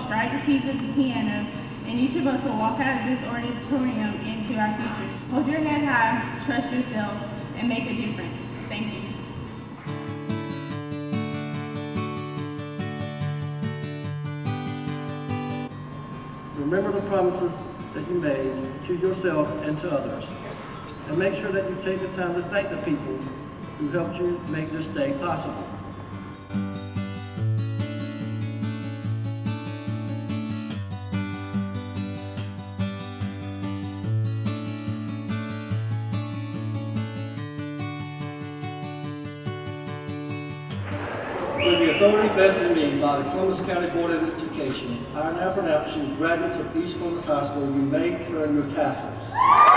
strike the keys of the piano, and each of us will walk out of this auditorium into our future. Hold your head high, trust yourself, and make a difference. Thank you. Remember the promises that you made to yourself and to others. And make sure that you take the time to thank the people who helped you make this day possible. With the authority vested in me by the Columbus County Board of Education, I now pronounce you graduates of East Columbus High School. You may earn your tassels.